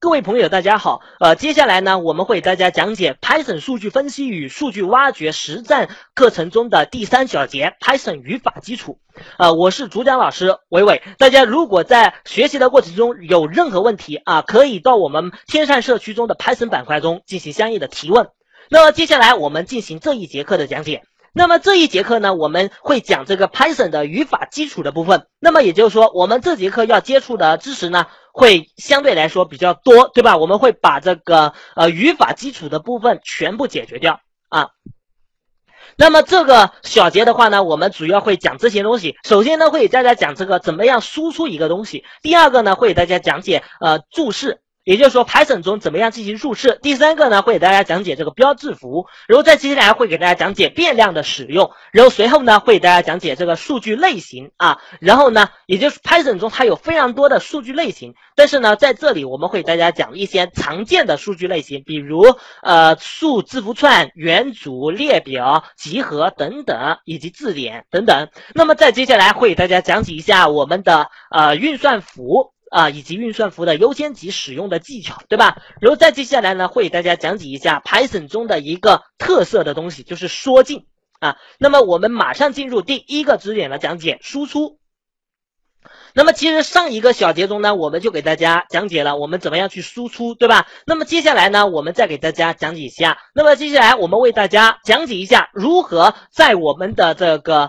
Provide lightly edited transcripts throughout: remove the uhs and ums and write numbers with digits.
各位朋友，大家好。接下来呢，我们会给大家讲解 Python 数据分析与数据挖掘实战课程中的第3小节 Python 语法基础。我是主讲老师伟伟。大家如果在学习的过程中有任何问题可以到我们天善社区中的 Python 板块中进行相应的提问。那么接下来我们进行这一节课的讲解。那么这一节课呢，我们会讲这个 Python 的语法基础的部分。那么也就是说，我们这节课要接触的知识呢，会相对来说比较多，对吧？我们会把这个语法基础的部分全部解决掉啊。那么这个小节的话呢，我们主要会讲这些东西。首先呢，会给大家讲这个怎么样输出一个东西。第二个呢，会给大家讲解注释。也就是说 Python 中怎么样进行注释。第三个呢，会给大家讲解这个标字符，然后再接下来会给大家讲解变量的使用，然后随后呢会给大家讲解这个数据类型然后呢，也就是 Python 中它有非常多的数据类型，但是呢在这里我们会给大家讲一些常见的数据类型，比如数、字符串、元组、列表、集合等等，以及字典等等。那么再接下来会给大家讲解一下我们的运算符以及运算符的优先级使用的技巧，对吧？然后再接下来呢，会给大家讲解一下 Python 中的一个特色的东西，就是缩进那么我们马上进入第一个知识点的讲解，输出。那么其实上一个小节中呢，我们就给大家讲解了我们怎么样去输出，对吧？那么接下来呢，我们再给大家讲解一下。那么接下来我们为大家讲解一下如何在我们的这个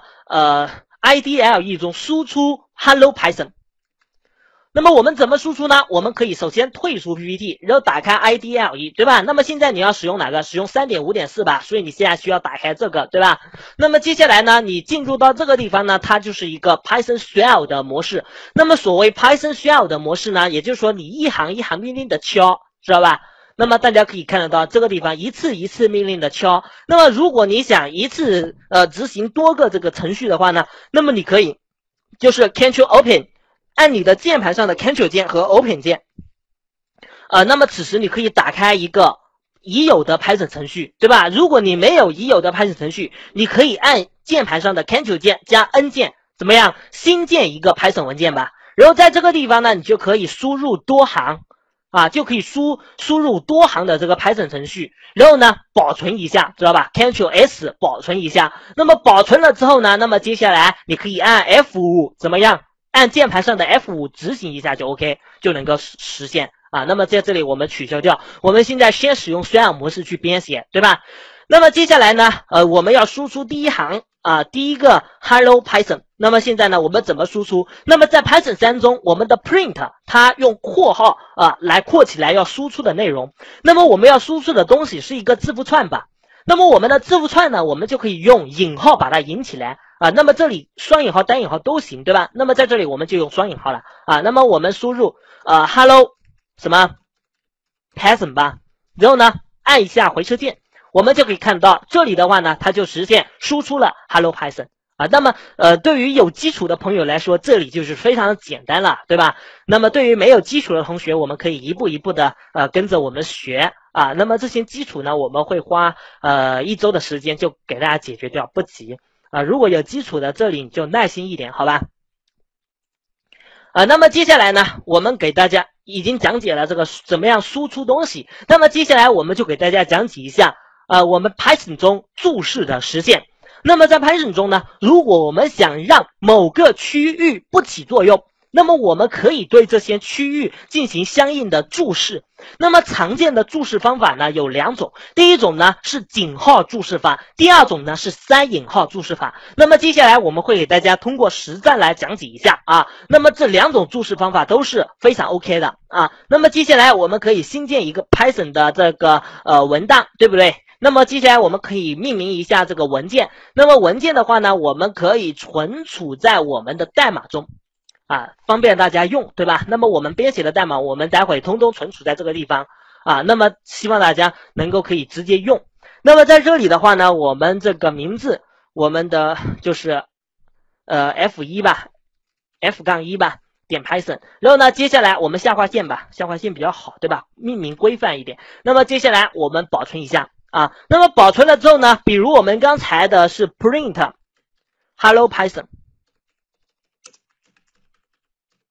IDLE 中输出 Hello Python。那么我们怎么输出呢？我们可以首先退出 PPT， 然后打开 IDLE， 对吧？那么现在你要使用哪个？使用 3.5.4 吧，所以你现在需要打开这个，对吧？那么接下来呢，你进入到这个地方呢，它就是一个 Python Shell 的模式。那么所谓 Python Shell 的模式呢，也就是说你一行一行命令的敲，知道吧？那么大家可以看得到这个地方一次一次命令的敲。那么如果你想一次执行多个这个程序的话呢，那么你可以就是 Ctrl Open。按你的键盘上的 Ctrl 键和 Open 键那么此时你可以打开一个已有的 Python 程序，对吧？如果你没有已有的 Python 程序，你可以按键盘上的 Ctrl 键加 N 键，怎么样？新建一个 Python 文件吧。然后在这个地方呢，你就可以输入多行就可以输入多行的这个 Python 程序，然后呢保存一下，知道吧？ Ctrl S 保存一下。那么保存了之后呢，那么接下来你可以按 F5， 怎么样？按键盘上的 F5 执行一下就 OK， 就能够实现那么在这里我们取消掉，我们现在先使用 Shell 模式去编写，对吧？那么接下来呢我们要输出第一行第一个 Hello Python。那么现在呢我们怎么输出？那么在 Python 3中，我们的 print 它用括号来括起来要输出的内容。那么我们要输出的东西是一个字符串吧。那么我们的字符串呢，我们就可以用引号把它引起来那么这里双引号单引号都行，对吧？那么在这里我们就用双引号了那么我们输入hello 什么 Python 吧，然后呢按一下回车键，我们就可以看到这里的话呢，它就实现输出了 Hello Python那么对于有基础的朋友来说，这里就是非常简单了，对吧？那么对于没有基础的同学，我们可以一步一步的跟着我们学那么这些基础呢，我们会花1周的时间就给大家解决掉，不急如果有基础的，这里你就耐心一点，好吧？那么接下来呢，我们给大家已经讲解了这个怎么样输出东西。那么接下来我们就给大家讲解一下我们 Python 中注释的实现。那么在 Python 中呢，如果我们想让某个区域不起作用，那么我们可以对这些区域进行相应的注释。那么常见的注释方法呢有2种，第一种呢是井号注释法，第二种呢是3引号注释法。那么接下来我们会给大家通过实战来讲解一下那么这2种注释方法都是非常 OK 的那么接下来我们可以新建一个 Python 的这个文档，对不对？那么接下来我们可以命名一下这个文件。那么文件的话呢，我们可以存储在我们的代码中方便大家用，对吧？那么我们编写的代码，我们待会通通存储在这个地方那么希望大家能够可以直接用。那么在这里的话呢，我们这个名字，我们的就是F1 吧 ，F-1 吧，点 Python。然后呢，接下来我们下划线吧，下划线比较好，对吧？命名规范一点。那么接下来我们保存一下那么保存了之后呢，比如我们刚才的是 print Hello Python。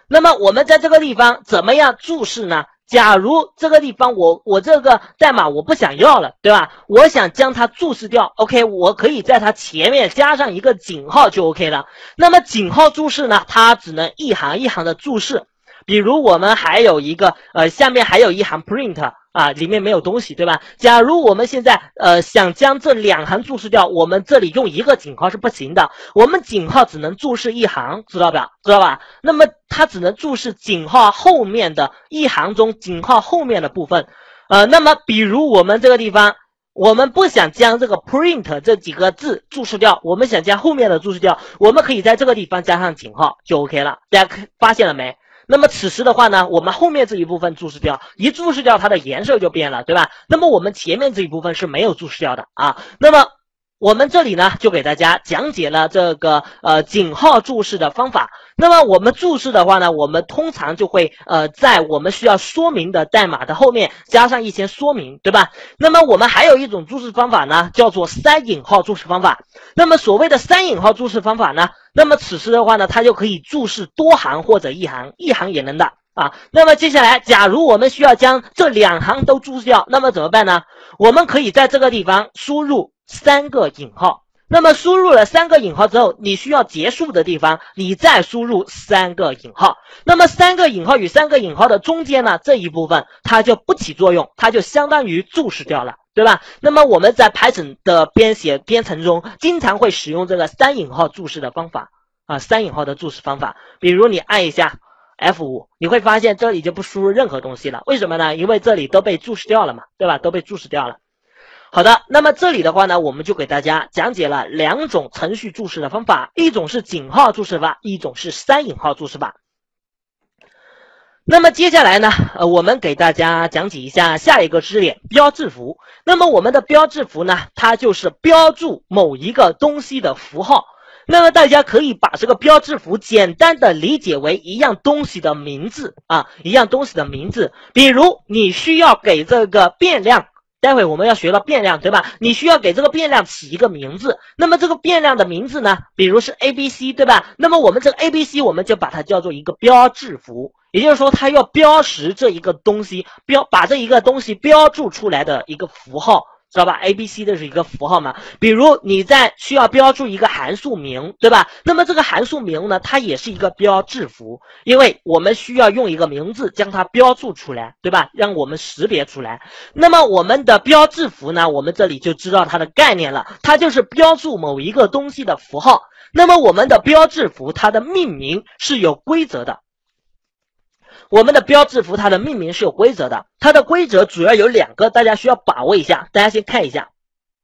那么我们在这个地方怎么样注释呢？假如这个地方我这个代码我不想要了，对吧？我想将它注释掉 ，OK， 我可以在它前面加上一个井号就 OK 了。那么井号注释呢，它只能一行一行的注释。比如我们还有一个下面还有一行 print 啊，里面没有东西，对吧？假如我们现在想将这2行注释掉，我们这里用一个井号是不行的，我们井号只能注释一行，知道吧？那么它只能注释井号后面的一行中井号后面的部分。那么比如我们这个地方，我们不想将这个 print 这几个字注释掉，我们想将后面的注释掉，我们可以在这个地方加上井号就 OK 了。大家发现了没？那么此时的话呢，我们后面这一部分注释掉，一注释掉它的颜色就变了，对吧？那么我们前面这一部分是没有注释掉的啊。那么我们这里呢就给大家讲解了这个井号注释的方法。那么我们注释的话呢，我们通常就会在我们需要说明的代码的后面加上一些说明，对吧？那么我们还有一种注释方法呢，叫做3引号注释方法。那么所谓的3引号注释方法呢，那么此时的话呢，它就可以注释多行或者一行也能的啊。那么接下来，假如我们需要将这2行都注释掉，那么怎么办呢？我们可以在这个地方输入3个引号。那么输入了3个引号之后，你需要结束的地方，你再输入3个引号。那么3个引号与3个引号的中间呢，这一部分它就不起作用，它就相当于注释掉了，对吧？那么我们在 Python 的编程中，经常会使用这个3引号注释的方法啊，3引号的注释方法。比如你按一下 F5， 你会发现这里就不输入任何东西了，为什么呢？因为这里都被注释掉了嘛，对吧？都被注释掉了。好的，那么这里的话呢，我们就给大家讲解了2种程序注释的方法，一种是井号注释法，一种是3引号注释法。那么接下来呢，我们给大家讲解一下下一个知识点，标字符。那么我们的标字符呢，它就是标注某一个东西的符号。那么大家可以把这个标字符简单的理解为一样东西的名字啊，一样东西的名字。比如你需要给这个变量，待会我们要学到变量，对吧？你需要给这个变量起一个名字，那么这个变量的名字呢，比如是 ABC， 对吧？那么我们这个 ABC 我们就把它叫做一个标字符，也就是说它要标识这一个东西，把这一个东西标注出来的一个符号，知道吧 ？ABC 这是一个符号嘛？比如你在需要标注一个函数名，对吧？那么这个函数名呢，它也是一个标字符，因为我们需要用一个名字将它标注出来，对吧？让我们识别出来。那么我们的标字符呢，我们这里就知道它的概念了，它就是标注某一个东西的符号。那么我们的标字符它的命名是有规则的。我们的标字符它的命名是有规则的，它的规则主要有2个，大家需要把握一下。大家先看一下。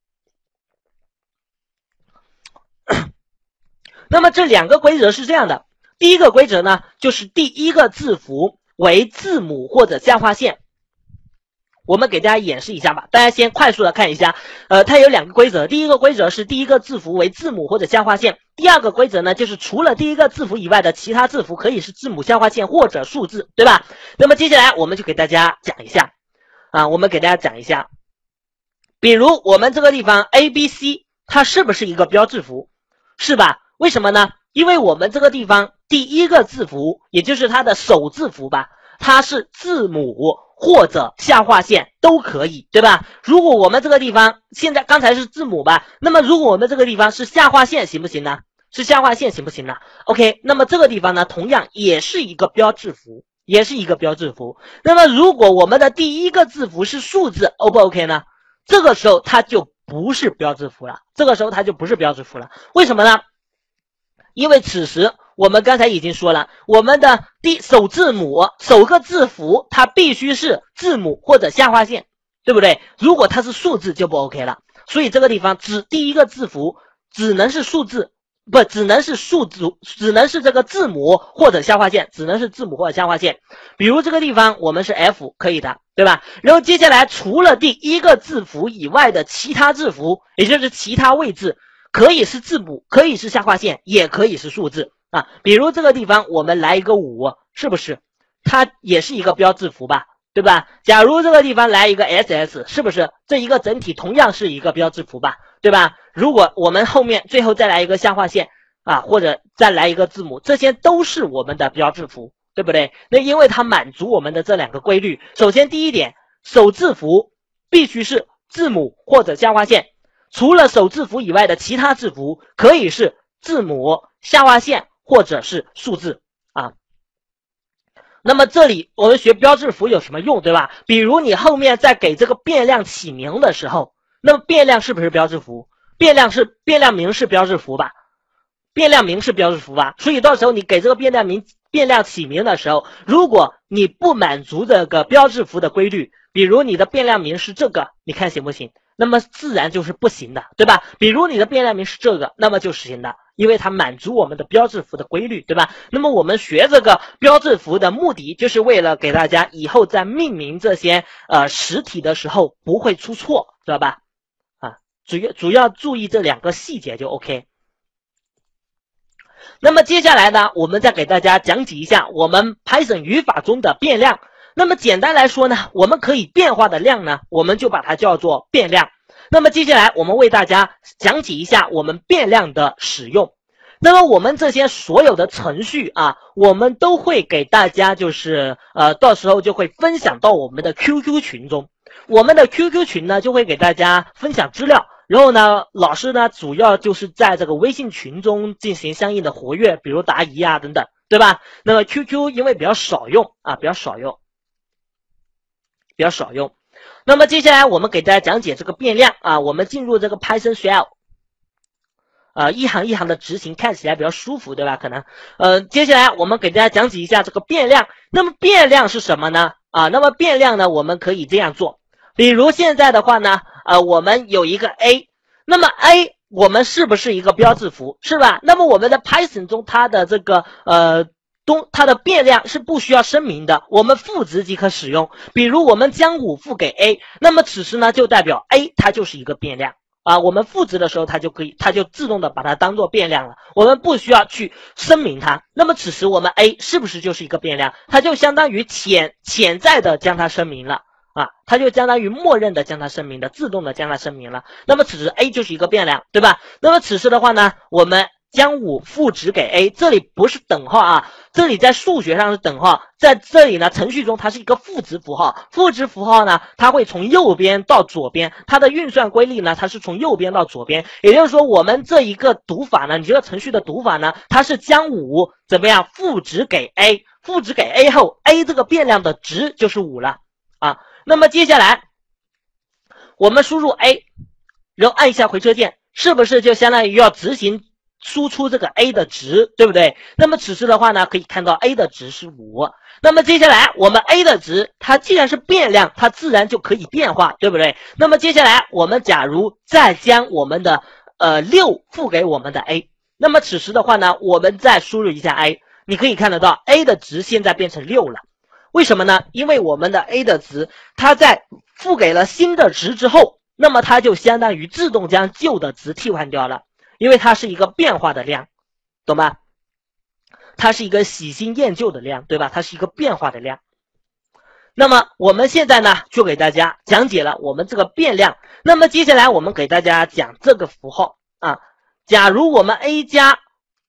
那么这2个规则是这样的，第一个规则呢，就是第一个字符为字母或者下划线。我们给大家演示一下吧，大家先快速的看一下，它有2个规则，第一个规则是第一个字符为字母或者下划线，第2个规则呢，就是除了第一个字符以外的其他字符可以是字母下划线或者数字，对吧？那么接下来我们就给大家讲一下，比如我们这个地方 ABC 它是不是一个标字符？是吧？为什么呢？因为我们这个地方第一个字符，也就是它的首字符吧，它是字母或者下划线都可以，对吧？如果我们这个地方刚才是字母吧，那么如果我们这个地方是下划线行不行呢？是下划线行不行呢 ？OK， 那么这个地方呢，同样也是一个标字符，那么如果我们的第一个字符是数字 ，O 不 OK 呢？这个时候它就不是标字符了，为什么呢？因为此时我们刚才已经说了，我们的首个字符它必须是字母或者下划线，对不对？如果它是数字就不 OK 了。所以这个地方第一个字符只能是这个字母或者下划线，比如这个地方我们是 F 可以的，对吧？然后接下来除了第一个字符以外的其他字符，也就是其他位置，可以是字母，可以是下划线，也可以是数字啊。比如这个地方我们来一个5，是不是？它也是一个标字符吧，对吧？假如这个地方来一个 SS， 是不是？这一个整体同样是一个标字符吧，对吧？如果我们后面最后再来一个下划线啊，或者再来一个字母，这些都是我们的标字符， 对不对？那因为它满足我们的这两个规律。首先第一点，首字符必须是字母或者下划线，除了首字符以外的其他字符可以是字母、下划线或者是数字啊。那么这里我们学标志符有什么用，对吧？比如你后面在给这个变量起名的时候，那么变量是不是标志符？变量名是标志符吧？变量名是标志符吧？所以到时候你给这个变量起名的时候，如果你不满足这个标志符的规律，比如你的变量名是这个，你看行不行？那么自然就是不行的，对吧？比如你的变量名是这个，那么就是行的，因为它满足我们的标志符的规律，对吧？那么我们学这个标志符的目的，就是为了给大家以后在命名这些实体的时候不会出错，知道吧？啊，主要注意这两个细节就 OK。那么接下来呢，我们再给大家讲解一下我们 Python 语法中的变量。那么简单来说呢，我们可以变化的量呢，我们就把它叫做变量。那么接下来我们为大家讲解一下我们变量的使用。那么我们这些所有的程序啊，我们都会给大家就是到时候就会分享到我们的 QQ 群中。我们的 QQ 群呢，就会给大家分享资料。然后呢，老师呢主要就是在这个微信群中进行相应的活跃，比如答疑啊等等，对吧？那么 QQ 因为比较少用啊，比较少用。那么接下来我们给大家讲解这个变量啊，我们进入这个 Python Shell。一行一行的执行看起来比较舒服，对吧？可能，接下来我们给大家讲解一下这个变量。那么变量是什么呢？那么变量呢，我们可以这样做。比如现在的话呢，我们有一个 A， 那么 A 我们是不是一个标志符，是吧？那么我们的 Python 中它的这个它的变量是不需要声明的，我们赋值即可使用。比如我们将5赋给 A， 那么此时呢就代表 A 它就是一个变量。我们赋值的时候，它就自动的把它当做变量了，我们不需要去声明它。那么此时我们 A 是不是就是一个变量？它就相当于潜在的将它声明了它就相当于默认的将它声明的，自动的将它声明了。那么此时 A 就是一个变量，对吧？那么此时的话呢，我们将5赋值给 A， 这里不是等号啊，这里在数学上是等号，在这里呢程序中它是一个赋值符号。赋值符号呢，它会从右边到左边，它的运算规律呢，它是从右边到左边。也就是说，我们这一个读法呢，你这个程序的读法呢，它是将5怎么样赋值给 A， 赋值给 A 后 ，A 这个变量的值就是5了那么接下来我们输入 A， 然后按一下回车键，是不是就相当于要执行输出这个 A 的值，对不对？那么此时的话呢，可以看到 A 的值是5。那么接下来我们 A 的值，它既然是变量，它自然就可以变化，对不对？那么接下来我们假如再将我们的6赋给我们的 A， 那么此时的话呢，我们再输入一下 A， 你可以看得到 A 的值现在变成6了。为什么呢？因为我们的 A 的值，它在赋给了新的值之后，那么它就相当于自动将旧的值替换掉了，因为它是一个变化的量，懂吧？它是一个喜新厌旧的量，对吧？它是一个变化的量。那么我们现在呢，就给大家讲解了我们这个变量。那么接下来我们给大家讲这个符号假如我们 A 加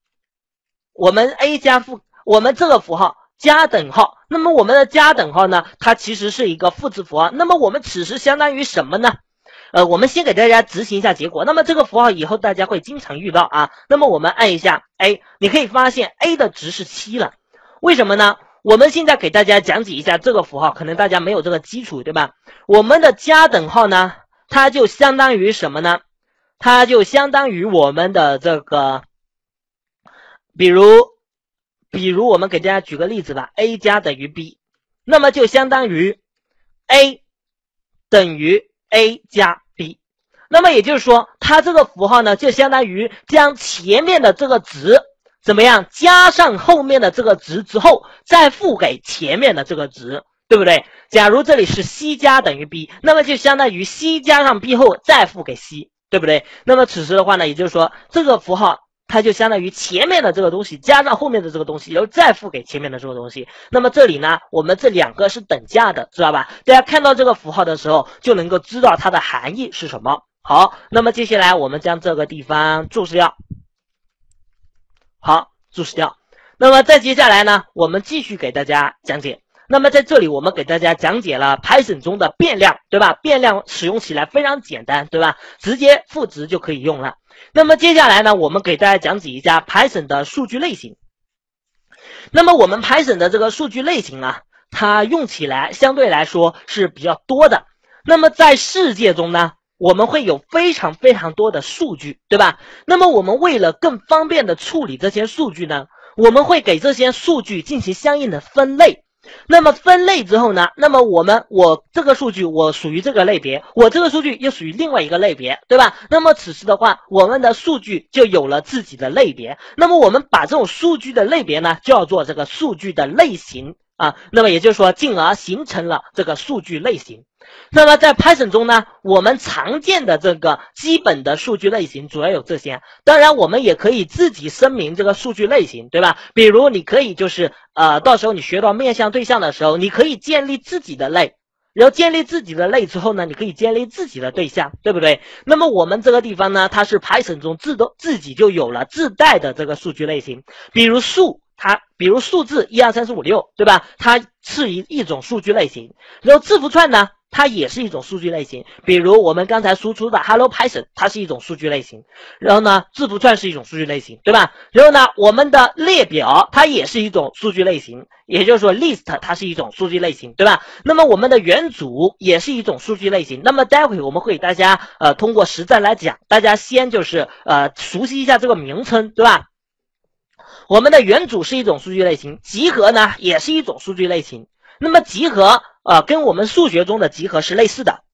我们这个符号加等号，那么我们的加等号呢，它其实是一个赋值符号。那么我们此时相当于什么呢？我们先给大家执行一下结果。那么这个符号以后大家会经常遇到那么我们按一下 A， 你可以发现 A 的值是7了。为什么呢？我们现在给大家讲解一下这个符号，可能大家没有这个基础，对吧？我们的加等号呢，它就相当于什么呢？它就相当于我们的这个，比如我们给大家举个例子吧 ，A 加等于 B， 那么就相当于 A 等于 A 加 B， 那么也就是说，它这个符号呢，就相当于将前面的这个值怎么样加上后面的这个值之后，再赋给前面的这个值，对不对？假如这里是 C 加等于 B， 那么就相当于 C 加上 B 后再赋给 C， 对不对？那么此时的话呢，也就是说这个符号它就相当于前面的这个东西加上后面的这个东西，然后再赋给前面的这个东西。那么这里呢，我们这两个是等价的，知道吧？大家看到这个符号的时候，就能够知道它的含义是什么。好，那么接下来我们将这个地方注释掉。好，注释掉。 那么再接下来呢，我们继续给大家讲解。那么在这里我们给大家讲解了 Python 中的变量，对吧？变量使用起来非常简单，对吧？直接赋值就可以用了。那么接下来呢，我们给大家讲解一下 Python 的数据类型。那么我们 Python 的这个数据类型啊，它用起来相对来说是比较多的。那么在世界中呢，我们会有非常多的数据，对吧？那么我们为了更方便的处理这些数据呢，我们会给这些数据进行相应的分类。那么分类之后呢，那么我这个数据我属于这个类别，我这个数据又属于另外一个类别，对吧？那么此时的话，我们的数据就有了自己的类别。那么我们把这种数据的类别呢，叫做这个数据的类型啊。那么也就是说，进而形成了这个数据类型。那么在 Python 中呢，我们常见的这个基本的数据类型主要有这些。当然我们也可以自己声明这个数据类型，对吧？比如你可以就是到时候你学到面向对象的时候，你可以建立自己的类，然后建立自己的类之后呢，你可以建立自己的对象，对不对？那么我们这个地方呢，它是 Python 中自己就有了自带的这个数据类型，比如数字1 2 3 4 5 6，对吧？它是一种数据类型。然后字符串呢，它也是一种数据类型，比如我们刚才输出的 Hello Python， 它是一种数据类型。然后呢，字符串是一种数据类型，对吧？然后呢，我们的列表它也是一种数据类型，也就是说 list 它是一种数据类型，对吧？那么我们的元组也是一种数据类型。那么待会我们会给大家通过实战来讲，大家先就是熟悉一下这个名称，对吧？我们的元组是一种数据类型，集合呢也是一种数据类型。那么集合跟我们数学中的集合是类似的。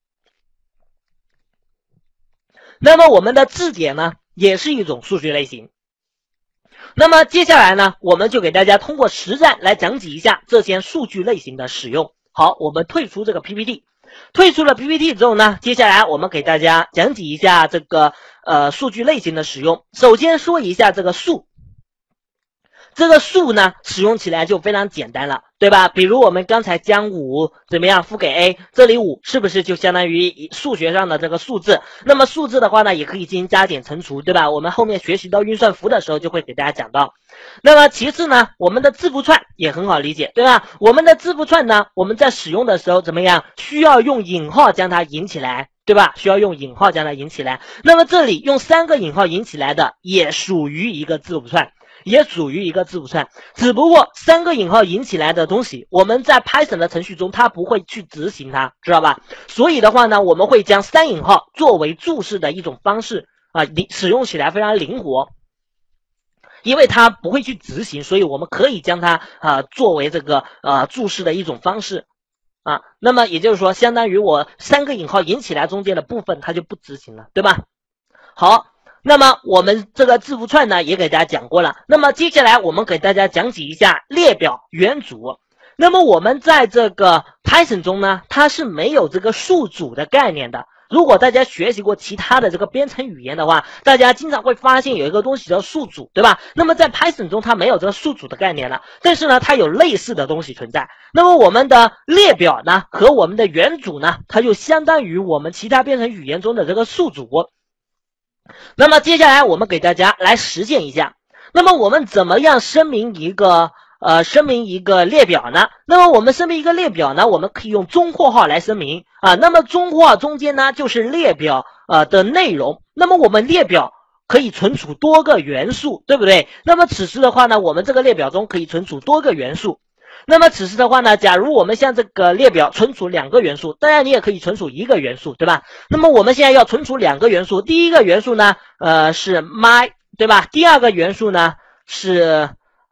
那么我们的字典呢也是一种数据类型。那么接下来呢，我们就给大家通过实战来讲解一下这些数据类型的使用。好，我们退出这个 PPT。退出了 PPT 之后呢，接下来我们给大家讲解一下这个数据类型的使用。首先说一下这个数。这个数呢，使用起来就非常简单了，对吧？比如我们刚才将5怎么样赋给 A， 这里5是不是就相当于数学上的这个数字？那么数字的话呢，也可以进行加减乘除，对吧？我们后面学习到运算符的时候就会给大家讲到。那么其次呢，我们的字符串也很好理解，对吧？我们的字符串呢，我们在使用的时候怎么样？需要用引号将它引起来，对吧？需要用引号将它引起来。那么这里用3个引号引起来的也属于一个字符串。只不过3个引号引起来的东西，我们在 Python 的程序中它不会去执行它，知道吧？所以的话呢，我们会将3引号作为注释的一种方式使用起来非常灵活。因为它不会去执行，所以我们可以将它作为这个注释的一种方式那么也就是说，相当于我3个引号引起来中间的部分它就不执行了，对吧？好。那么我们这个字符串呢也给大家讲过了。那么接下来我们给大家讲解一下列表元组。那么我们在这个 Python 中呢，它是没有这个数组的概念的。如果大家学习过其他的这个编程语言的话，大家经常会发现有一个东西叫数组，对吧？那么在 Python 中它没有这个数组的概念了，但是呢它有类似的东西存在。那么我们的列表呢和我们的元组呢，它就相当于我们其他编程语言中的这个数组。那么接下来我们给大家来实践一下。那么我们怎么样声明一个列表呢？那么我们声明一个列表呢，我们可以用中括号来声明那么中括号中间呢就是列表的内容。那么我们列表可以存储多个元素，对不对？那么此时的话呢，我们这个列表中可以存储多个元素。那么此时的话呢，假如我们像这个列表存储2个元素，当然你也可以存储1个元素，对吧？那么我们现在要存储2个元素，第一个元素呢是 my， 对吧？第二个元素呢是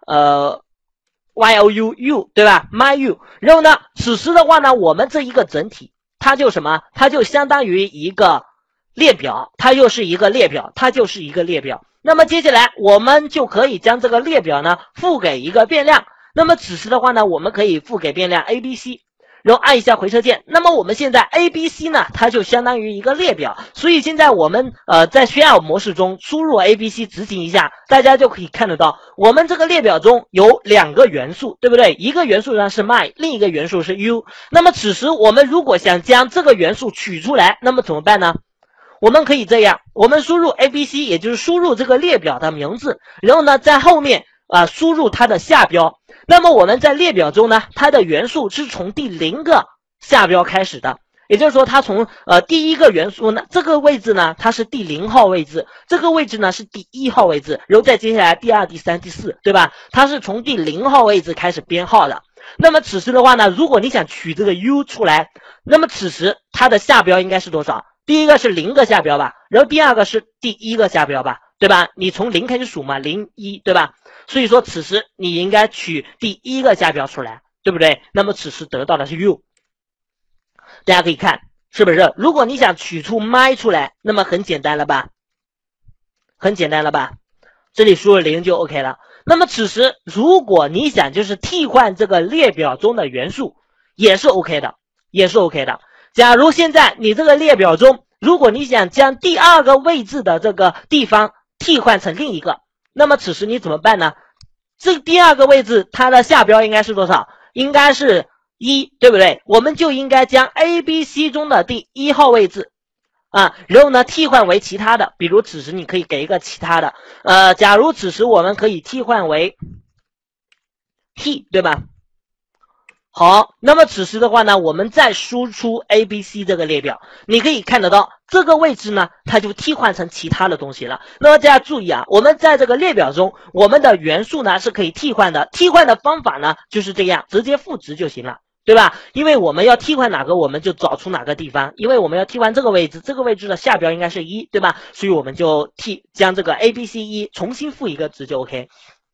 you， 对吧？ my， 然后呢此时的话呢，我们这一个整体它就什么？它就相当于一个列表，它就是一个列表。那么接下来我们就可以将这个列表呢赋给一个变量。那么此时的话呢，我们可以赋给变量 ABC， 然后按一下回车键。那么我们现在 ABC 呢，它就相当于一个列表。所以现在我们在 shell 模式中输入 ABC 执行一下，大家就可以看得到，我们这个列表中有2个元素，对不对？一个元素呢是 my， 另一个元素是 you。那么此时我们如果想将这个元素取出来，那么怎么办呢？我们可以这样，我们输入 ABC， 也就是输入这个列表的名字，然后呢在后面输入它的下标。那么我们在列表中呢，它的元素是从第0个下标开始的，也就是说它从第一个元素呢，这个位置呢它是第0号位置，这个位置呢是第1号位置，然后再接下来第2、第3、第4，对吧？它是从第0号位置开始编号的。那么此时的话呢，如果你想取这个 U 出来，那么此时它的下标应该是多少？第一个是0个下标吧，然后第二个是第1个下标吧，对吧？你从0开始数嘛，0、1，对吧？所以说此时你应该取第1个下标出来，对不对？那么此时得到的是 U。大家可以看，是不是？如果你想取出 my 出来，那么很简单了吧？很简单了吧？这里输入0就 OK 了。那么此时如果你想就是替换这个列表中的元素，也是 OK 的，也是 OK 的。假如现在你这个列表中，如果你想将第2个位置的这个地方替换成另一个，那么此时你怎么办呢？这第2个位置它的下标应该是多少？应该是1，对不对？我们就应该将 ABC 中的第1号位置然后呢替换为其他的，比如此时你可以给一个其他的，假如此时我们可以替换为 T， 对吧？好，那么此时的话呢，我们再输出 ABC 这个列表，你可以看得到这个位置呢，它就替换成其他的东西了。那么大家注意啊，我们在这个列表中，我们的元素呢是可以替换的，替换的方法呢就是这样，直接赋值就行了，对吧？因为我们要替换哪个，我们就找出哪个地方，因为我们要替换这个位置，这个位置的下标应该是1，对吧？所以我们就将这个 ABC1 重新赋一个值就 OK。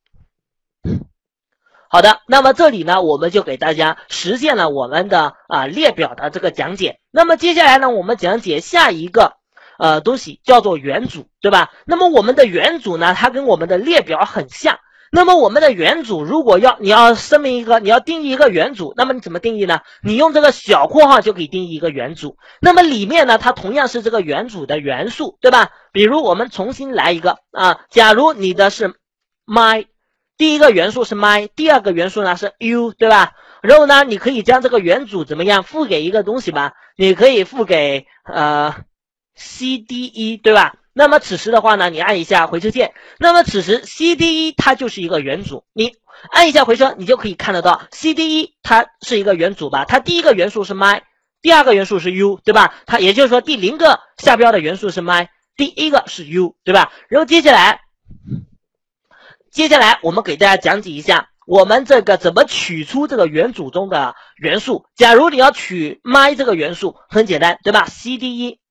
好的，那么这里呢，我们就给大家实现了我们的列表的这个讲解。那么接下来呢，我们讲解下一个东西叫做元组，对吧？那么我们的元组呢，它跟我们的列表很像。那么我们的元组如果你要声明你要定义一个元组，那么你怎么定义呢？你用这个小括号就可以定义一个元组。那么里面呢，它同样是这个元组的元素，对吧？比如我们重新来一个假如你的是 my。第一个元素是 my， 第二个元素呢是 u， 对吧？然后呢，你可以将这个元组怎么样赋给一个东西吧？你可以赋给cde， 对吧？那么此时的话呢，你按一下回车键，那么此时 cde 它就是一个元组，你按一下回车，你就可以看得到 cde 它是一个元组吧？它第一个元素是 my， 第二个元素是 u， 对吧？它也就是说第0个下标的元素是 my， 第1个是 u， 对吧？然后接下来我们给大家讲解一下我们这个怎么取出这个元组中的元素。假如你要取 my 这个元素，很简单，对吧？ cde，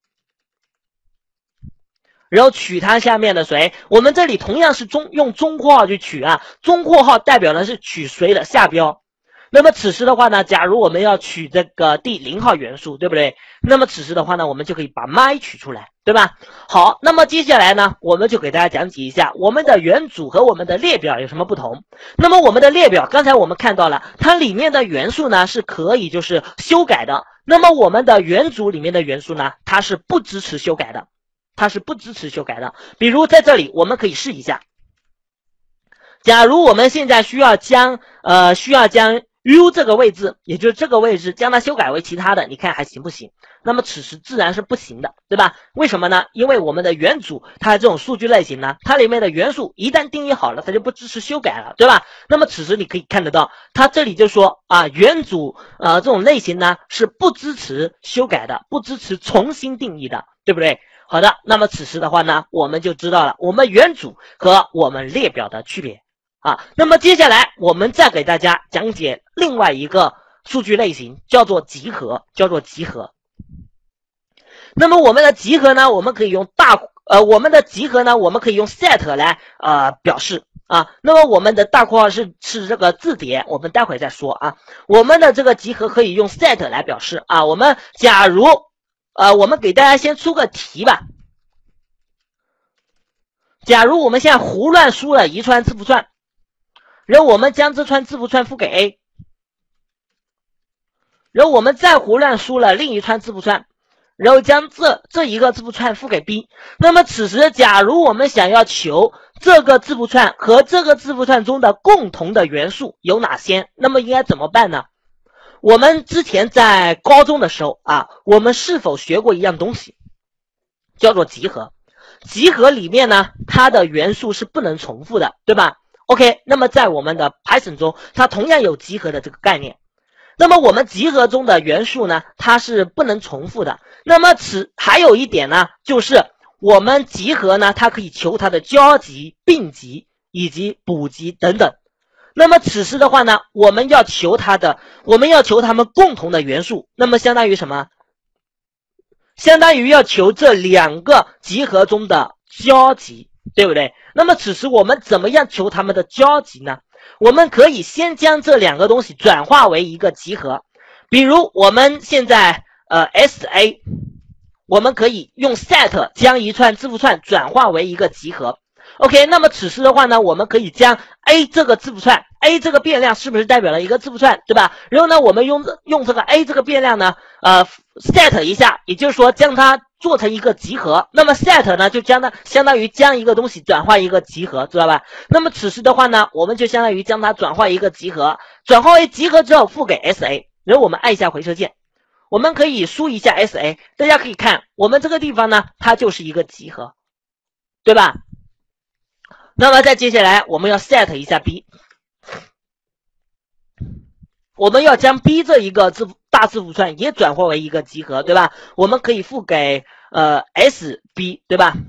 然后取它下面的谁？我们这里同样是用中括号去取中括号代表的是取谁的下标。那么此时的话呢，假如我们要取这个第0号元素，对不对？那么此时的话呢，我们就可以把 my 取出来，对吧？好，那么接下来呢，我们就给大家讲解一下我们的元组和我们的列表有什么不同。那么我们的列表，刚才我们看到了，它里面的元素呢是可以就是修改的。那么我们的元组里面的元素呢，它是不支持修改的，比如在这里，我们可以试一下。假如我们现在需要将 u 这个位置，也就是这个位置，将它修改为其他的，你看还行不行？那么此时自然是不行的，对吧？为什么呢？因为我们的元组它这种数据类型呢，它里面的元素一旦定义好了，它就不支持修改了，对吧？那么此时你可以看得到，它这里就说元组这种类型呢是不支持修改的，不支持重新定义的，对不对？好的，那么此时的话呢，我们就知道了我们元组和我们列表的区别。那么接下来我们再给大家讲解另外一个数据类型，叫做集合。那么我们的集合呢，我们可以用set 来表示那么我们的大括号是这个字典，我们待会再说我们的这个集合可以用 set 来表示我们假如我们给大家先出个题吧。假如我们现在胡乱输了一串字符串，然后我们将这串字符串赋给 A， 然后我们再胡乱输了另一串字符串，然后将这一个字符串赋给 B。 那么此时假如我们想要求这个字符串和这个字符串中的共同的元素有哪些，那么应该怎么办呢？我们之前在高中的时候我们是否学过一样东西叫做集合。集合里面呢，它的元素是不能重复的，对吧？ OK， 那么在我们的 Python 中，它同样有集合的这个概念。那么我们集合中的元素呢，它是不能重复的。那么还有一点呢，就是我们集合呢，它可以求它的交集、并集以及补集等等。那么此时的话呢，我们要求它们共同的元素。那么相当于什么？相当于要求这两个集合中的交集，对不对？那么此时我们怎么样求它们的交集呢？我们可以先将这两个东西转化为一个集合，比如我们现在SA， 我们可以用 set 将一串字符串转化为一个集合。OK， 那么此时的话呢，我们可以将 A 这个字符串 A 这个变量是不是代表了一个字符串，对吧？然后呢，我们用这个 A 这个变量呢set 一下，也就是说将它做成一个集合。那么 set 呢就相当于将一个东西转化一个集合，知道吧？那么此时的话呢，我们就相当于将它转化一个集合，转化为集合之后付给 SA， 然后我们按一下回车键，我们可以输一下 SA， 大家可以看我们这个地方呢，它就是一个集合，对吧？那么再接下来我们要 set 一下 B， 我们要将 B 这一个大字符串也转化为一个集合，对吧？我们可以付给SB， 对吧？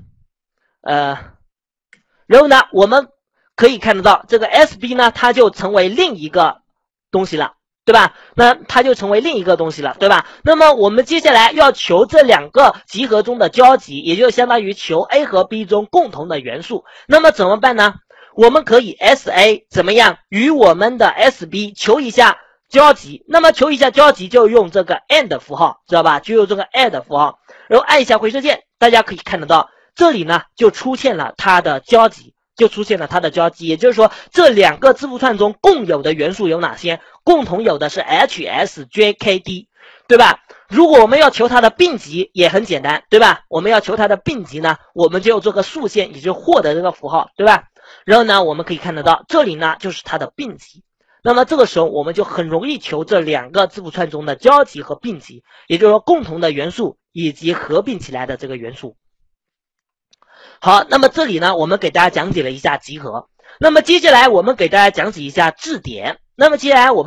然后呢，我们可以看得到这个 SB 呢，它就成为另一个东西了，对吧？那它就成为另一个东西了，对吧？那么我们接下来要求这两个集合中的交集，也就相当于求 A 和 B 中共同的元素。那么怎么办呢？我们可以 SA 怎么样与我们的 SB 求一下交集，那么求一下交集就用这个 AND 符号，知道吧？就用这个 AND 符号，然后按一下回车键，大家可以看得到，这里呢就出现了它的交集，也就是说这两个字符串中共有的元素有哪些？共同有的是 HSJKD， 对吧？如果我们要求它的并集也很简单，对吧？我们要求它的并集呢，我们就用这个竖线，也就是获得这个符号，对吧？然后呢，我们可以看得到，这里呢就是它的并集。那么这个时候我们就很容易求这两个字符串中的交集和并集，也就是说共同的元素以及合并起来的这个元素。好，那么这里呢，我们给大家讲解了一下集合。那么接下来我们给大家讲解一下字典。那么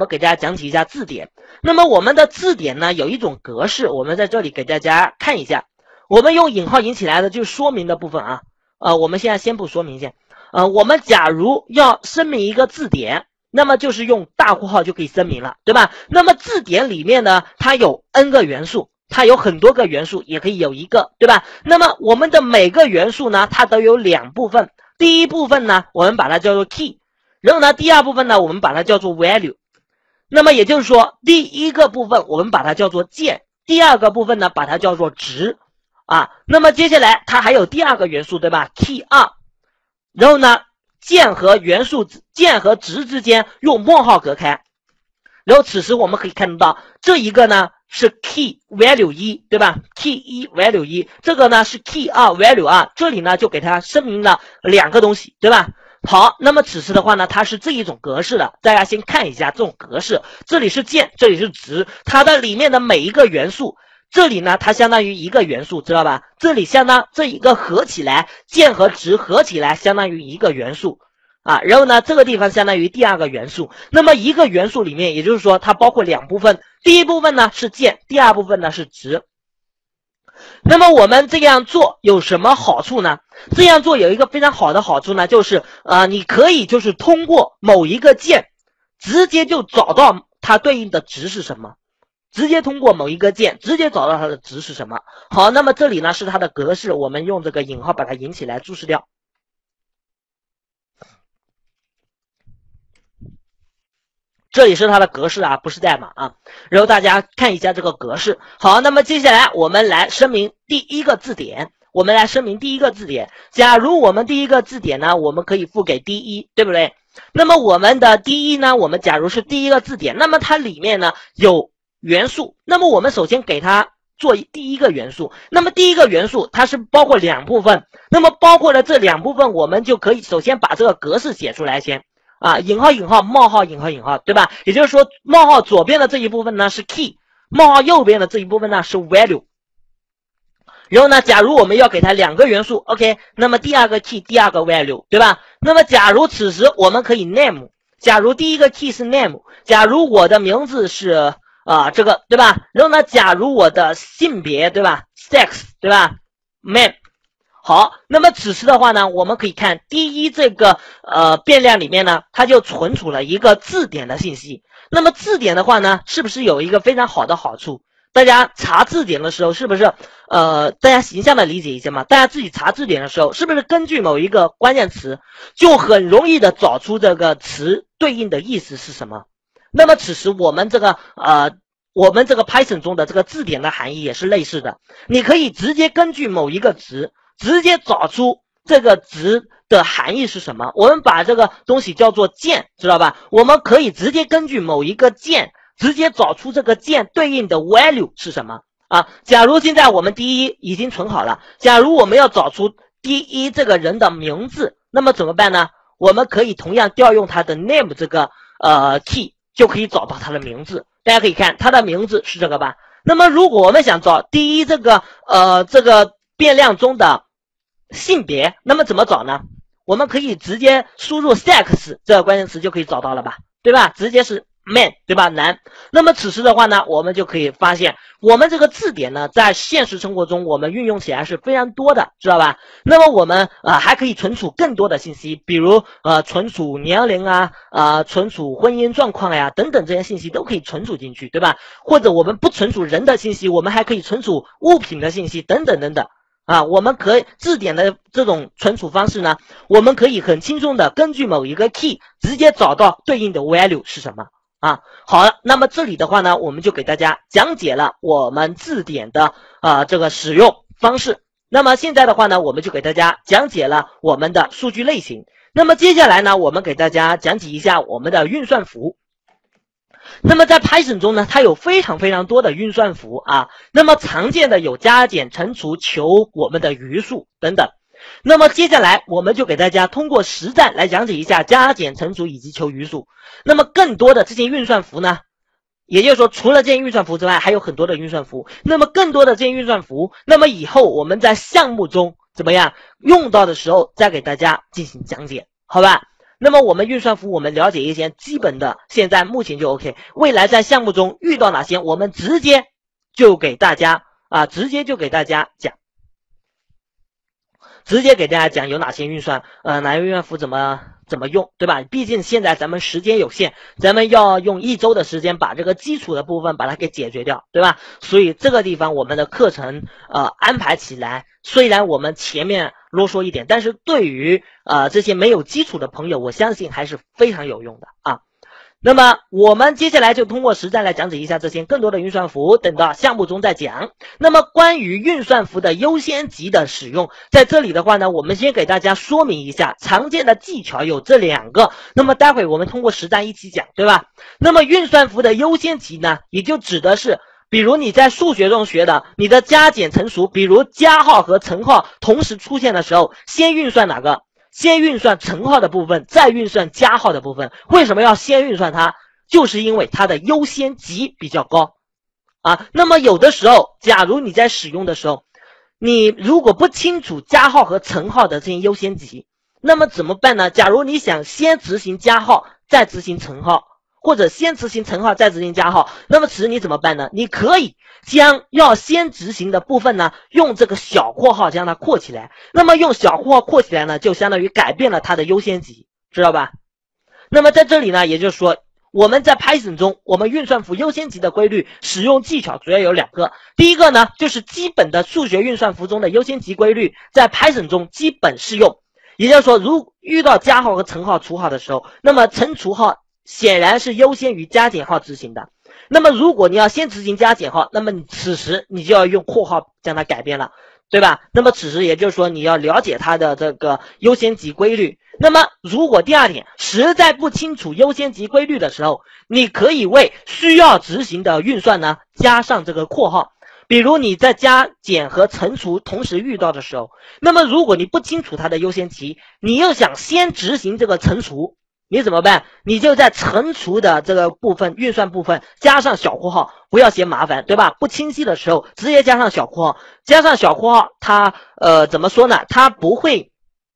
我们的字典呢有一种格式，我们在这里给大家看一下。我们用引号引起来的就是说明的部分啊。我们现在先不说明先。我们假如要声明一个字典，那么就是用大括号就可以声明了，对吧？那么字典里面呢，它有 n 个元素。它有很多个元素，也可以有一个，对吧？那么我们的每个元素呢，它都有两部分。第一部分呢，我们把它叫做 key， 然后呢，第二部分呢，我们把它叫做 value。那么也就是说，第一个部分我们把它叫做键，第二个部分呢，把它叫做值啊。那么接下来它还有第二个元素，对吧 ？key 2，然后呢，键和值之间用冒号隔开。然后此时我们可以看到，这一个呢是 key value 1，对吧 ？key 1 value 1，这个呢是 key 2 value 2，这里呢就给它声明了两个东西，对吧？好，那么此时的话呢，它是这一种格式的，大家先看一下这种格式，这里是键，这里是值，它的里面的每一个元素，这里呢它相当于一个元素，知道吧？这里这一个合起来，键和值合起来相当于一个元素。然后呢，这个地方相当于第二个元素。那么一个元素里面，也就是说它包括两部分，第一部分呢是键，第二部分呢是值。那么我们这样做有什么好处呢？这样做有一个非常好的好处呢，就是你可以就是通过某一个键，直接就找到它对应的值是什么。直接通过某一个键，直接找到它的值是什么。好，那么这里呢是它的格式，我们用这个引号把它引起来注释掉。这里是它的格式啊，不是代码啊。然后大家看一下这个格式。好，那么接下来我们来声明第一个字典。假如我们第一个字典呢，我们可以付给D1，对不对？那么我们的D1呢，我们假如是第一个字典，那么它里面呢有元素。那么我们首先给它做第一个元素。那么第一个元素它是包括两部分。那么包括了这两部分，我们就可以首先把这个格式写出来先。引号引号冒号引号引号，对吧？也就是说，冒号左边的这一部分呢是 key， 冒号右边的这一部分呢是 value。 然后呢，假如我们要给它2个元素 ，OK， 那么第二个 key， 第二个 value， 对吧？那么假如此时我们可以 name， 假如第一个 key 是 name， 假如我的名字是这个，对吧？然后呢，假如我的性别，对吧 ？sex， 对吧 ？man。好，那么此时的话呢，我们可以看第一这个变量里面呢，它就存储了一个字典的信息。那么字典的话呢，是不是有一个非常好的好处？大家查字典的时候，是不是大家形象的理解一下嘛？大家自己查字典的时候，是不是根据某一个关键词，就很容易的找出这个词对应的意思是什么？那么此时我们这个Python 中的这个字典的含义也是类似的，你可以直接根据某一个词，直接找出这个值的含义是什么。我们把这个东西叫做键，知道吧？我们可以直接根据某一个键，直接找出这个键对应的 value 是什么啊？假如现在我们第一已经存好了，假如我们要找出第一这个人的名字，那么怎么办呢？我们可以同样调用它的 name 这个key， 就可以找到他的名字。大家可以看他的名字是这个吧？那么如果我们想找第一这个变量中的性别，那么怎么找呢？我们可以直接输入 sex 这个关键词就可以找到了吧，对吧？直接是 man， 对吧？男。那么此时的话呢，我们就可以发现，我们这个字典呢，在现实生活中我们运用起来是非常多的，知道吧？那么我们还可以存储更多的信息，比如存储年龄存储婚姻状况呀等等，这些信息都可以存储进去，对吧？或者我们不存储人的信息，我们还可以存储物品的信息等等等等。我们可以字典的这种存储方式呢，我们可以很轻松的根据某一个 key 直接找到对应的 value 是什么好了，那么这里的话呢，我们就给大家讲解了我们字典的这个使用方式。那么现在的话呢，我们就给大家讲解了我们的数据类型。那么接下来呢，我们给大家讲解一下我们的运算符。那么在 Python 中呢，它有非常非常多的运算符那么常见的有加减、乘除、求我们的余数等等。那么接下来我们就给大家通过实战来讲解一下加减、乘除以及求余数。那么更多的这些运算符呢，也就是说除了这些运算符之外，还有很多的运算符。那么更多的这些运算符，那么以后我们在项目中怎么样用到的时候再给大家进行讲解，好吧？那么我们运算符我们了解一些基本的，现在目前就 OK。未来在项目中遇到哪些，我们直接就给大家讲有哪些运算，哪些运算符怎么用，对吧？毕竟现在咱们时间有限，咱们要用1周的时间把这个基础的部分把它给解决掉，对吧？所以这个地方我们的课程安排起来，虽然我们前面啰嗦一点，但是对于这些没有基础的朋友，我相信还是非常有用的那么我们接下来就通过实战来讲解一下这些更多的运算符，等到项目中再讲。那么关于运算符的优先级的使用，在这里的话呢，我们先给大家说明一下常见的技巧有这2个，那么待会我们通过实战一起讲，对吧？那么运算符的优先级呢，也就指的是比如你在数学中学的，你的加减乘除，比如加号和乘号同时出现的时候，先运算哪个？先运算乘号的部分，再运算加号的部分。为什么要先运算它？就是因为它的优先级比较高那么有的时候，假如你在使用的时候，你如果不清楚加号和乘号的这些优先级，那么怎么办呢？假如你想先执行加号，再执行乘号，或者先执行乘号再执行加号，那么此时你怎么办呢？你可以将要先执行的部分呢，用这个小括号将它括起来。那么用小括号括起来呢，就相当于改变了它的优先级，知道吧？那么在这里呢，也就是说我们在 Python 中，我们运算符优先级的规律使用技巧主要有2个。第一个呢，就是基本的数学运算符中的优先级规律在 Python 中基本适用。也就是说，如遇到加号和乘号除号的时候，那么乘除号显然是优先于加减号执行的。那么如果你要先执行加减号，那么此时你就要用括号将它改变了，对吧？那么此时也就是说你要了解它的这个优先级规律。那么如果第2点实在不清楚优先级规律的时候，你可以为需要执行的运算呢加上这个括号。比如你在加减和乘除同时遇到的时候，那么如果你不清楚它的优先级，你又想先执行这个乘除， 你怎么办？你就在乘除的这个部分运算部分加上小括号，不要嫌麻烦，对吧？不清晰的时候直接加上小括号，加上小括号，它怎么说呢？它不会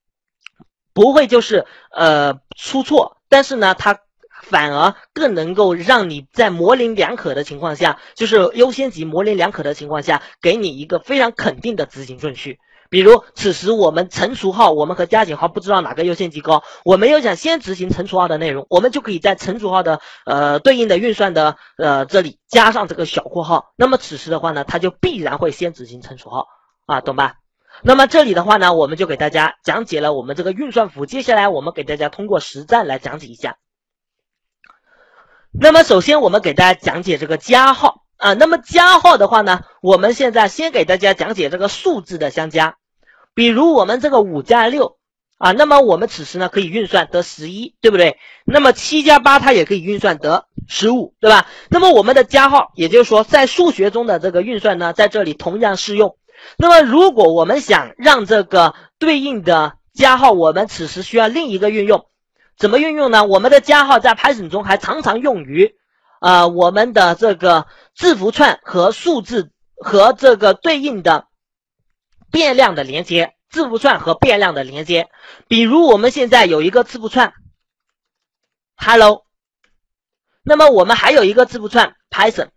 就是出错，但是呢，它反而更能够让你在模棱两可的情况下，就是优先级模棱两可的情况下，给你一个非常肯定的执行顺序。比如此时我们乘除号，我们和加减号不知道哪个优先级高，我们又想先执行乘除号的内容，我们就可以在乘除号的对应的运算的这里加上这个小括号，那么此时的话呢，它就必然会先执行乘除号啊，懂吧？那么这里的话呢，我们就给大家讲解了我们这个运算符，接下来我们给大家通过实战来讲解一下。那么首先我们给大家讲解这个加号啊，那么加号的话呢，我们现在先给大家讲解这个数字的相加。比如我们这个5加6啊，那么我们此时呢可以运算得11，对不对？那么7加8它也可以运算得15，对吧？那么我们的加号，也就是说在数学中的这个运算呢，在这里同样适用。那么如果我们想让这个对应的加号，我们此时需要另一个运用，怎么运用呢？我们的加号在 Python 中还常常用于我们的这个字符串和数字和这个对应的变量的连接，字符串和变量的连接。比如我们现在有一个字符串 hello， 那么我们还有一个字符串 Python，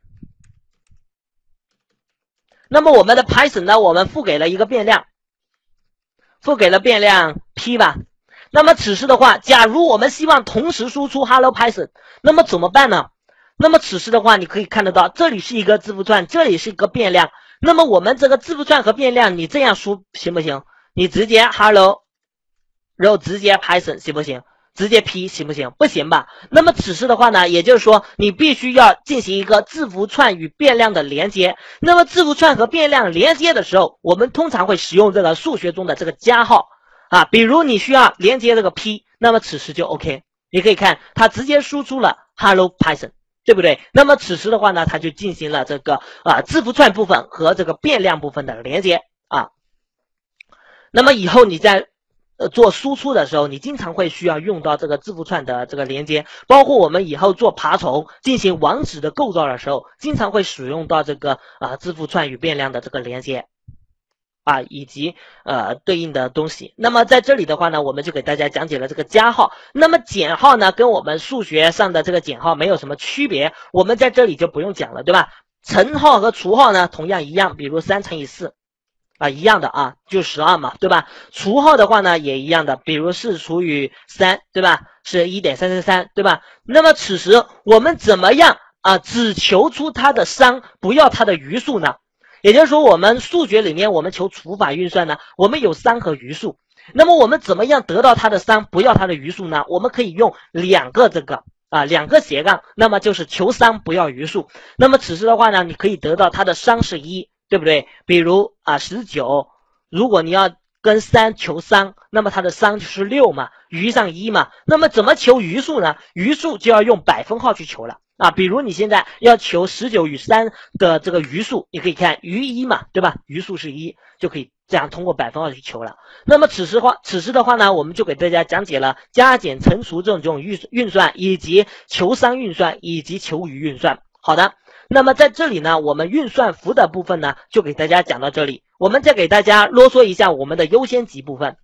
那么我们的 Python 呢，我们赋给了一个变量，赋给了变量 p 吧。那么此时的话，假如我们希望同时输出 hello Python， 那么怎么办呢？那么此时的话，你可以看得到，这里是一个字符串，这里是一个变量。那么我们这个字符串和变量，你这样输行不行？你直接 hello， 然后直接 Python 行不行？直接 p 行不行？不行吧？那么此时的话呢，也就是说你必须要进行一个字符串与变量的连接。那么字符串和变量连接的时候，我们通常会使用这个数学中的这个加号啊。比如你需要连接这个 p， 那么此时就 OK。你可以看它直接输出了 hello Python。对不对？那么此时的话呢，它就进行了这个字符串部分和这个变量部分的连接啊。那么以后你在做输出的时候，你经常会需要用到这个字符串的这个连接，包括我们以后做爬虫进行网址的构造的时候，经常会使用到这个字符串与变量的这个连接。以及对应的东西。那么在这里的话呢，我们就给大家讲解了这个加号。那么减号呢，跟我们数学上的这个减号没有什么区别，我们在这里就不用讲了，对吧？乘号和除号呢，同样一样，比如3乘以4一样的啊，就12嘛，对吧？除号的话呢，也一样的，比如4除以3，对吧？是 1.333，对吧？那么此时我们怎么样只求出它的商，不要它的余数呢？也就是说，我们数学里面我们求除法运算呢，我们有商和余数。那么我们怎么样得到它的商，不要它的余数呢？我们可以用两个斜杠，那么就是求商不要余数。那么此时的话呢，你可以得到它的商是1，对不对？比如19，如果你要跟3求商，那么它的商就是6嘛，余上1嘛。那么怎么求余数呢？余数就要用百分号去求了。比如你现在要求19与3的这个余数，你可以看余1嘛，对吧？余数是1，就可以这样通过百分号去求了。那么此时的话呢，我们就给大家讲解了加减乘除这种运算，以及求商运算，以及求余运算。好的，那么在这里呢，我们运算符的部分呢，就给大家讲到这里。我们再给大家啰嗦一下我们的优先级部分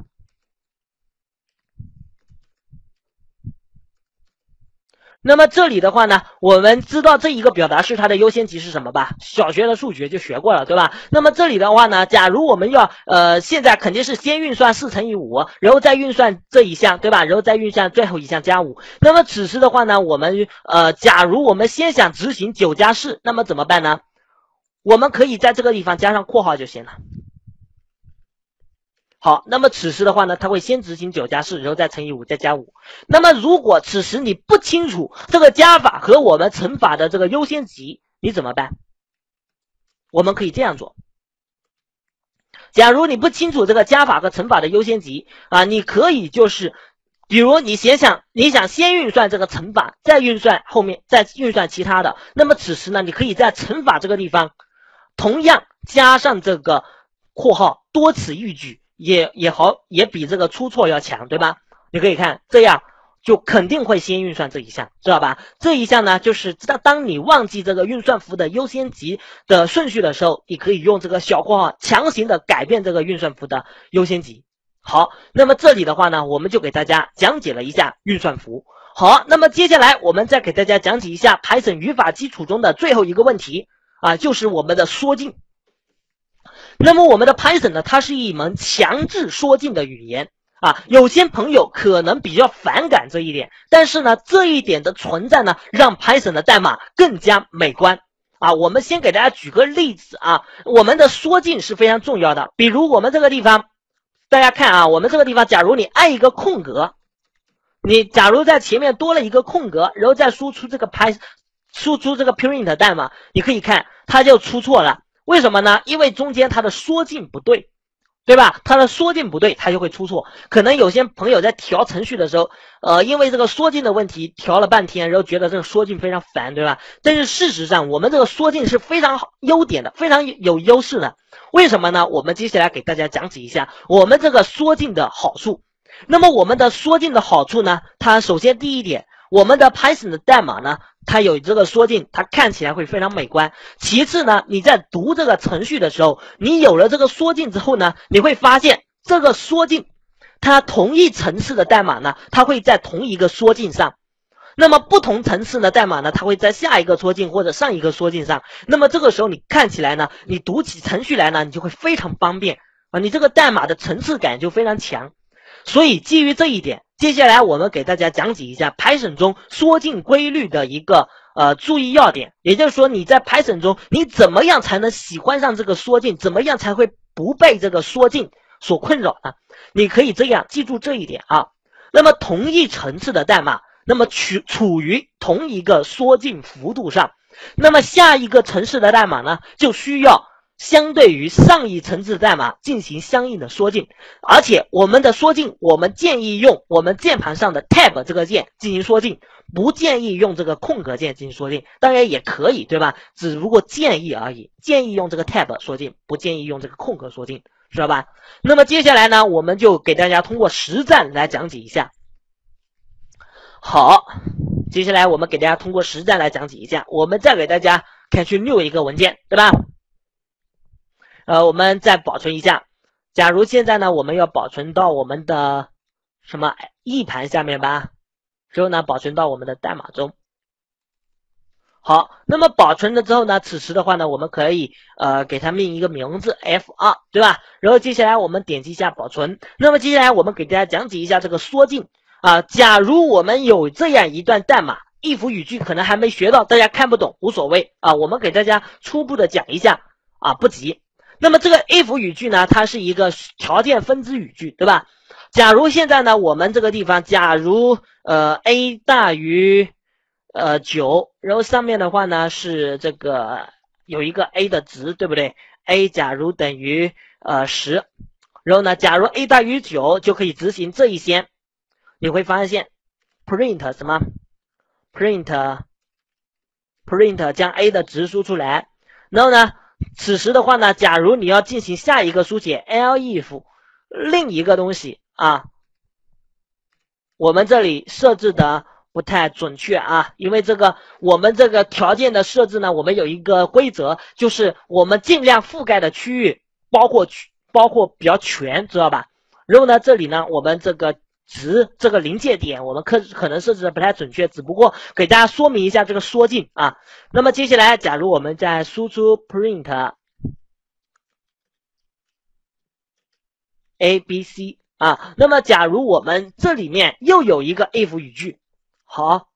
那么这里的话呢，我们知道这一个表达式它的优先级是什么吧？小学的数学就学过了，对吧？那么这里的话呢，假如我们要现在肯定是先运算4乘以5，然后再运算这一项，对吧？然后再运算最后一项加5。那么此时的话呢，我们假如我们先想执行9加4，那么怎么办呢？我们可以在这个地方加上括号就行了。好，那么此时的话呢，它会先执行9加4，然后再乘以5，再加5。那么如果此时你不清楚这个加法和我们乘法的这个优先级，你怎么办？我们可以这样做。假如你不清楚这个加法和乘法的优先级你可以就是，比如你想先运算这个乘法，再运算后面再运算其他的，那么此时呢，你可以在乘法这个地方同样加上这个括号，多此一举。也比这个出错要强，对吧？你可以看这样就肯定会先运算这一项，知道吧？这一项呢，就是当你忘记这个运算符的优先级的顺序的时候，你可以用这个小括号强行的改变这个运算符的优先级。好，那么这里的话呢，我们就给大家讲解了一下运算符。好，那么接下来我们再给大家讲解一下 Python 语法基础中的最后一个问题啊，就是我们的缩进。那么我们的 Python 呢，它是一门强制缩进的语言啊，有些朋友可能比较反感这一点，但是呢，这一点的存在呢，让 Python 的代码更加美观啊。我们先给大家举个例子啊，我们的缩进是非常重要的，比如我们这个地方，大家看啊，我们这个地方，假如你按一个空格，你假如在前面多了一个空格，然后再输出这个 print 代码，你可以看它就出错了。为什么呢？因为中间它的缩进不对，对吧？它的缩进不对，它就会出错。可能有些朋友在调程序的时候，因为这个缩进的问题调了半天，然后觉得这个缩进非常烦，对吧？但是事实上，我们这个缩进是非常优点的，非常有优势的。为什么呢？我们接下来给大家讲解一下我们这个缩进的好处。那么我们的缩进的好处呢，它首先第一点，我们的 Python 的代码呢，它有这个缩进，它看起来会非常美观。其次呢，你在读这个程序的时候，你有了这个缩进之后呢，你会发现这个缩进，它同一层次的代码呢，它会在同一个缩进上。那么不同层次的代码呢，它会在下一个缩进或者上一个缩进上。那么这个时候你看起来呢，你读起程序来呢，你就会非常方便啊，你这个代码的层次感就非常强。所以基于这一点，接下来我们给大家讲解一下 Python 中缩进规律的一个注意要点，也就是说你在 Python 中你怎么样才能喜欢上这个缩进，怎么样才会不被这个缩进所困扰呢？你可以这样记住这一点啊。那么同一层次的代码，那么处于同一个缩进幅度上，那么下一个层次的代码呢，就需要相对于上一层次代码进行相应的缩进，而且我们的缩进，我们建议用我们键盘上的 Tab 这个键进行缩进，不建议用这个空格键进行缩进，当然也可以，对吧？只不过建议而已，建议用这个 Tab 缩进，不建议用这个空格缩进，知道吧？那么接下来呢，我们就给大家通过实战来讲解一下。好，接下来我们给大家通过实战来讲解一下，我们再给大家看去new一个文件，对吧？我们再保存一下。假如现在呢，我们要保存到我们的什么 E 盘下面吧，之后呢，保存到我们的代码中。好，那么保存了之后呢，此时的话呢，我们可以给它命一个名字 F2， 对吧？然后接下来我们点击一下保存。那么接下来我们给大家讲解一下这个缩进啊。假如我们有这样一段代码，if 语句可能还没学到，大家看不懂无所谓啊，我们给大家初步的讲一下啊，不急。那么这个 if 语句呢，它是一个条件分支语句，对吧？假如现在呢，我们这个地方，假如a 大于9，然后上面的话呢是这个有一个 a 的值，对不对 ？a 假如等于10，然后呢，假如 a 大于9，就可以执行这一先，你会发现 print 什么 print 将 a 的值输出来，然后呢。此时的话呢，假如你要进行下一个书写 elif 另一个东西啊，我们这里设置的不太准确啊，因为我们这个条件的设置呢，我们有一个规则，就是我们尽量覆盖的区域包括比较全，知道吧？然后呢，这里呢，我们这个值这个临界点，我们可能设置的不太准确，只不过给大家说明一下这个缩进啊。那么接下来，假如我们在输出 print ABC 啊，那么假如我们这里面又有一个 if 语句，好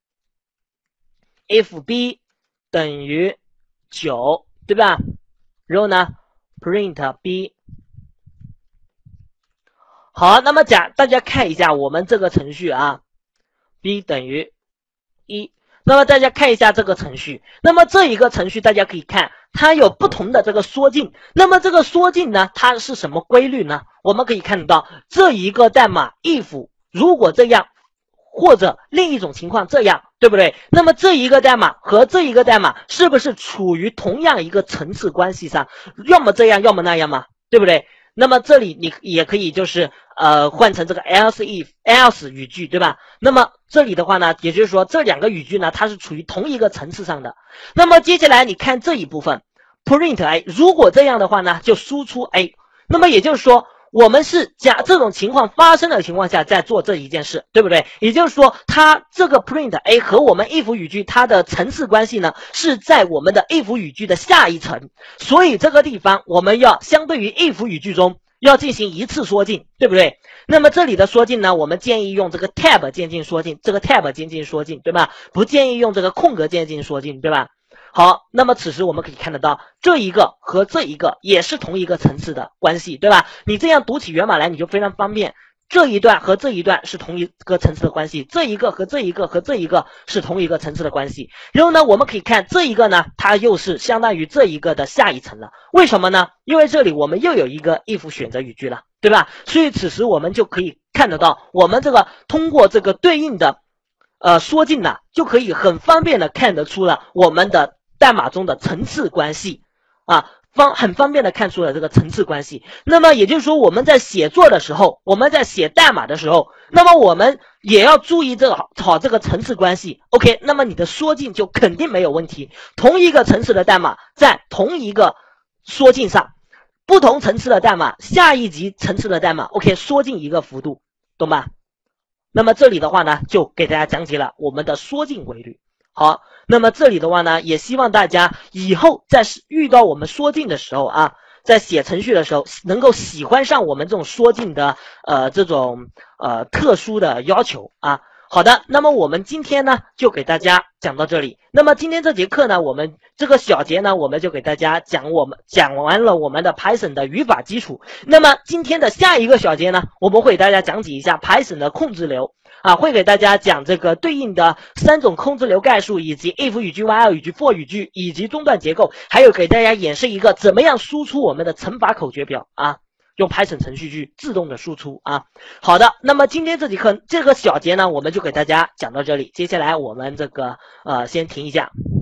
，if b 等于9，对吧？然后呢 ，print b。好，那么大家看一下我们这个程序啊 ，b 等于1。那么大家看一下这个程序，那么这一个程序大家可以看，它有不同的这个缩进。那么这个缩进呢，它是什么规律呢？我们可以看到这一个代码 if 如果这样，或者另一种情况这样，对不对？那么这一个代码和这一个代码是不是处于同样一个层次关系上？要么这样，要么那样嘛，对不对？ 那么这里你也可以就是换成这个 else 语句，对吧？那么这里的话呢，也就是说这两个语句呢，它是处于同一个层次上的。那么接下来你看这一部分 print A， 如果这样的话呢，就输出 A。那么也就是说，我们是这种情况发生的情况下在做这一件事，对不对？也就是说，它这个 print A 和我们 if 语句它的层次关系呢，是在我们的 if 语句的下一层，所以这个地方我们要相对于 if 语句中要进行一次缩进，对不对？那么这里的缩进呢，我们建议用这个 tab 渐进缩进，这个 tab 渐进缩进，对吧？不建议用这个空格渐进缩进，对吧？好，那么此时我们可以看得到，这一个和这一个也是同一个层次的关系，对吧？你这样读起源码来，你就非常方便。这一段和这一段是同一个层次的关系，这一个和这一个和这一个是同一个层次的关系。然后呢，我们可以看这一个呢，它又是相当于这一个的下一层了。为什么呢？因为这里我们又有一个 if 选择语句了，对吧？所以此时我们就可以看得到，我们这个通过这个对应的缩进呢，就可以很方便的看得出了我们的代码中的层次关系啊，很方便的看出了这个层次关系。那么也就是说，我们在写作的时候，我们在写代码的时候，那么我们也要注意好这个层次关系。OK， 那么你的缩进就肯定没有问题。同一个层次的代码在同一个缩进上，不同层次的代码，下一级层次的代码 ，OK， 缩进一个幅度，懂吧？那么这里的话呢，就给大家讲解了我们的缩进规律。好，那么这里的话呢，也希望大家以后在遇到我们缩进的时候啊，在写程序的时候，能够喜欢上我们这种缩进的这种特殊的要求啊。好的，那么我们今天呢就给大家讲到这里。那么今天这节课呢，我们这个小节呢，我们就给大家讲完了我们的 Python 的语法基础。那么今天的下一个小节呢，我们会给大家讲解一下 Python 的控制流啊，会给大家讲这个对应的3种控制流概述，以及 if 语句、while 语句、for 语句，以及中断结构，还有给大家演示一个怎么样输出我们的乘法口诀表啊。用 Python 程序去自动的输出啊。好的，那么今天这节课这个小节呢，我们就给大家讲到这里。接下来我们这个先停一下。